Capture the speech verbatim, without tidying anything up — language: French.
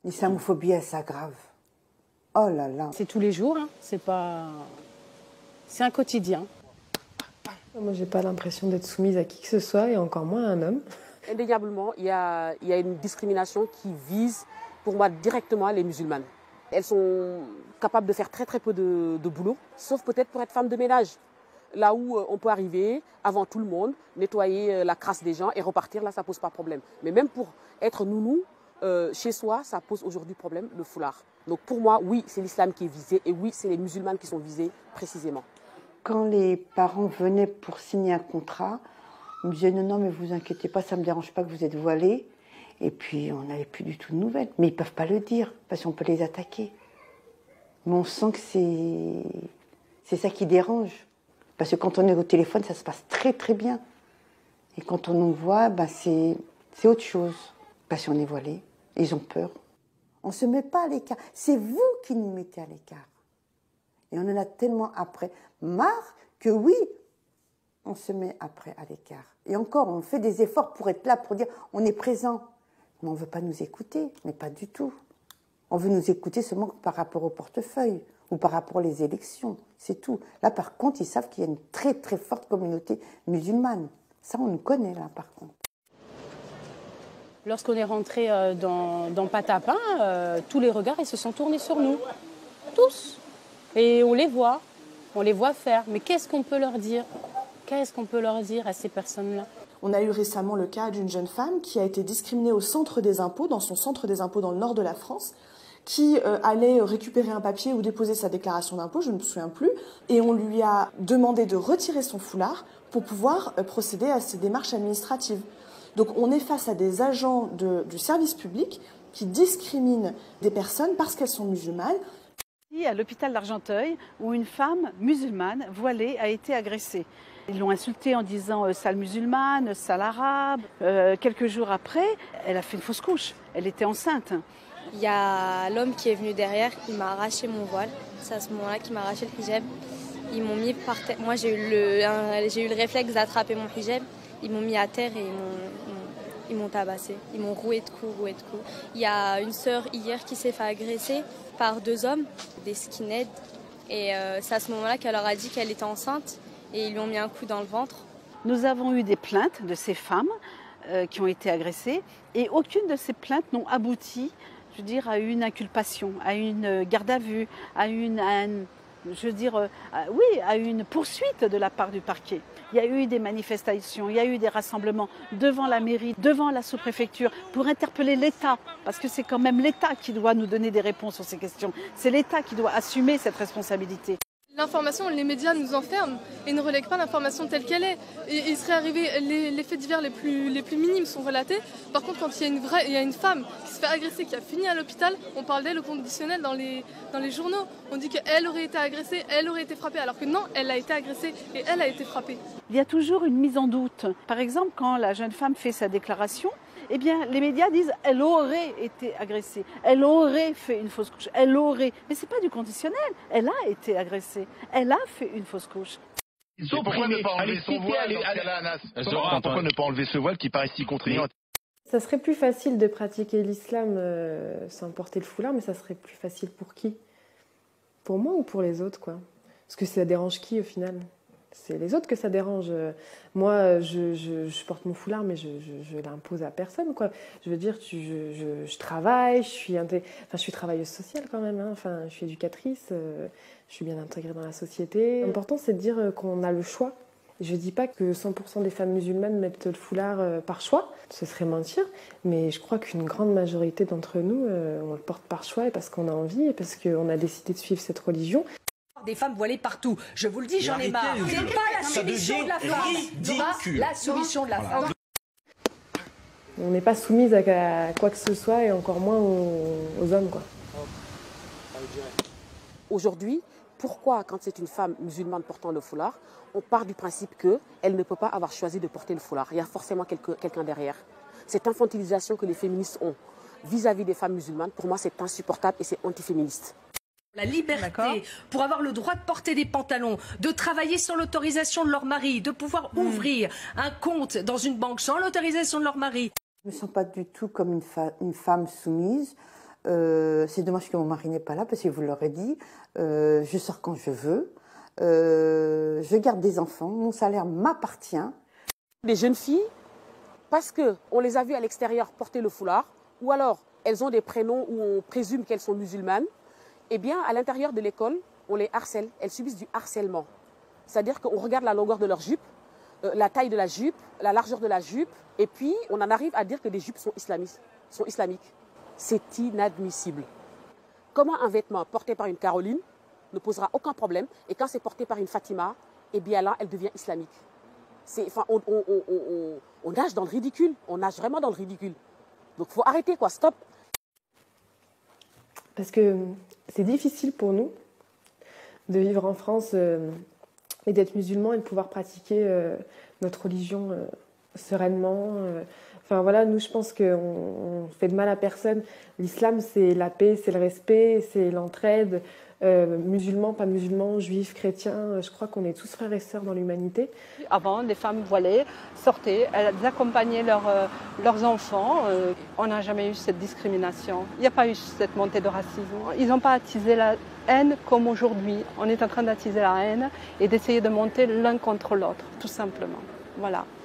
L'islamophobie, elle s'aggrave. Oh là là. C'est tous les jours, hein. C'est pas... C'est un quotidien. Moi, j'ai pas l'impression d'être soumise à qui que ce soit, et encore moins à un homme. Indéniablement, il y a, il y a une discrimination qui vise, pour moi, directement les musulmanes. Elles sont capables de faire très très peu de, de boulot, sauf peut-être pour être femme de ménage. Là où on peut arriver avant tout le monde, nettoyer la crasse des gens et repartir, là ça pose pas problème. Mais même pour être nounou, euh, chez soi, ça pose aujourd'hui problème, le foulard. Donc pour moi, oui, c'est l'islam qui est visé et oui, c'est les musulmanes qui sont visés précisément. Quand les parents venaient pour signer un contrat, ils me disaient non, non, mais vous inquiétez pas, ça ne me dérange pas que vous êtes voilée. Et puis on n'avait plus du tout de nouvelles. Mais ils ne peuvent pas le dire, parce qu'on peut les attaquer. Mais on sent que c'est, c'est ça qui dérange. Parce que quand on est au téléphone, ça se passe très très bien. Et quand on nous voit, ben c'est, c'est autre chose. Parce qu'on est voilé, ils ont peur. On ne se met pas à l'écart. C'est vous qui nous mettez à l'écart. Et on en a tellement après marre que oui, on se met après à l'écart. Et encore, on fait des efforts pour être là, pour dire on est présent. Mais on ne veut pas nous écouter, mais pas du tout. On veut nous écouter seulement par rapport au portefeuille ou par rapport aux élections, c'est tout. Là, par contre, ils savent qu'il y a une très très forte communauté musulmane. Ça, on nous connaît là, par contre. Lorsqu'on est rentré dans, dans Patapin, euh, tous les regards ils se sont tournés sur nous. Tous. Et on les voit. On les voit faire. Mais qu'est-ce qu'on peut leur dire? Qu'est-ce qu'on peut leur dire à ces personnes-là? On a eu récemment le cas d'une jeune femme qui a été discriminée au centre des impôts, dans son centre des impôts dans le nord de la France, qui euh, allait récupérer un papier ou déposer sa déclaration d'impôt, je ne me souviens plus, et on lui a demandé de retirer son foulard pour pouvoir euh, procéder à ses démarches administratives. Donc on est face à des agents de, du service public qui discriminent des personnes parce qu'elles sont musulmanes. À l'hôpital d'Argenteuil, où une femme musulmane voilée a été agressée. Ils l'ont insultée en disant euh, sale musulmane, sale arabe. Euh, quelques jours après, elle a fait une fausse couche. Elle était enceinte. Il y a l'homme qui est venu derrière, il m'a arraché mon voile. C'est à ce moment-là qu'il m'a arraché le hijab. Ils m'ont mis par terre. Moi, j'ai eu le, un, j'ai eu le réflexe d'attraper mon hijab. Ils m'ont mis à terre et ils m'ont, ils m'ont tabassé. Ils m'ont roué de coups, roué de coups. Il y a une sœur hier qui s'est fait agresser par deux hommes, des skinheads. Et euh, c'est à ce moment-là qu'elle leur a dit qu'elle était enceinte et ils lui ont mis un coup dans le ventre. Nous avons eu des plaintes de ces femmes euh, qui ont été agressées et aucune de ces plaintes n'ont abouti, je veux dire, à une inculpation, à une garde à vue, à une, à une je veux dire, euh, oui, à une poursuite de la part du parquet. Il y a eu des manifestations, il y a eu des rassemblements devant la mairie, devant la sous-préfecture, pour interpeller l'État, parce que c'est quand même l'État qui doit nous donner des réponses sur ces questions. C'est l'État qui doit assumer cette responsabilité. L'information, les médias nous enferment et ne relèguent pas l'information telle qu'elle est. Et il serait arrivé, les, les faits divers les plus, les plus minimes sont relatés. Par contre, quand il y a une, vraie, il y a une femme qui se fait agresser, qui a fini à l'hôpital, on parle d'elle au conditionnel dans les, dans les journaux. On dit qu'elle aurait été agressée, elle aurait été frappée, alors que non, elle a été agressée et elle a été frappée. Il y a toujours une mise en doute. Par exemple, quand la jeune femme fait sa déclaration, eh bien, les médias disent elle aurait été agressée, elle aurait fait une fausse couche, elle aurait. Mais c'est pas du conditionnel. Elle a été agressée, elle a fait une fausse couche. Pourquoi ne pas enlever son voile dans ce cas-là, Anas ? Pourquoi ne pas enlever ce voile qui paraît si contraignant ? Ça serait plus facile de pratiquer l'islam euh, sans porter le foulard, mais ça serait plus facile pour qui? Pour moi ou pour les autres, quoi? Parce que ça dérange qui au final? C'est les autres que ça dérange. Moi, je, je, je porte mon foulard, mais je, je, je l'impose à personne, quoi. Je veux dire, tu, je, je, je travaille, je suis, inté... enfin, je suis travailleuse sociale quand même. Hein. Enfin, je suis éducatrice, euh, je suis bien intégrée dans la société. L'important, c'est de dire qu'on a le choix. Je ne dis pas que cent pour cent des femmes musulmanes mettent le foulard euh, par choix, ce serait mentir, mais je crois qu'une grande majorité d'entre nous, euh, on le porte par choix et parce qu'on a envie et parce qu'on a décidé de suivre cette religion. Des femmes voilées partout. Je vous le dis, j'en ai marre. C'est pas la soumission de la femme. Ridicule. Pas la soumission de la femme. On n'est pas soumise à quoi que ce soit et encore moins aux, aux hommes, quoi. Aujourd'hui, pourquoi, quand c'est une femme musulmane portant le foulard, on part du principe qu'elle ne peut pas avoir choisi de porter le foulard? Il y a forcément quelqu'un derrière. Cette infantilisation que les féministes ont vis-à-vis des femmes musulmanes, pour moi, c'est insupportable et c'est antiféministe. La liberté, pour avoir le droit de porter des pantalons, de travailler sans l'autorisation de leur mari, de pouvoir mmh. ouvrir un compte dans une banque sans l'autorisation de leur mari. Je ne me sens pas du tout comme une, fa une femme soumise. Euh, c'est dommage que mon mari n'est pas là parce que vous l'aurez dit. Euh, je sors quand je veux. Euh, je garde des enfants. Mon salaire m'appartient. Les jeunes filles, parce qu'on les a vues à l'extérieur porter le foulard, ou alors elles ont des prénoms où on présume qu'elles sont musulmanes, eh bien, à l'intérieur de l'école, on les harcèle. Elles subissent du harcèlement. C'est-à-dire qu'on regarde la longueur de leur jupe, euh, la taille de la jupe, la largeur de la jupe, et puis on en arrive à dire que les jupes sont islamistes, sont islamiques. C'est inadmissible. Comment un vêtement porté par une Caroline ne posera aucun problème, et quand c'est porté par une Fatima, eh bien là, elle devient islamique. Enfin, on, on, on, on, on nage dans le ridicule, on nage vraiment dans le ridicule. Donc il faut arrêter, quoi, stop. Parce que c'est difficile pour nous de vivre en France euh, et d'être musulmans et de pouvoir pratiquer euh, notre religion euh, sereinement. Euh. Enfin voilà, nous je pense qu'on on fait de mal à personne. L'islam c'est la paix, c'est le respect, c'est l'entraide. Euh, musulmans, pas musulmans, juifs, chrétiens, je crois qu'on est tous frères et sœurs dans l'humanité. Avant, les femmes voilées sortaient, elles accompagnaient leurs, euh, leurs enfants. Euh, on n'a jamais eu cette discrimination. Il n'y a pas eu cette montée de racisme. Ils n'ont pas attisé la haine comme aujourd'hui. On est en train d'attiser la haine et d'essayer de monter l'un contre l'autre, tout simplement. Voilà.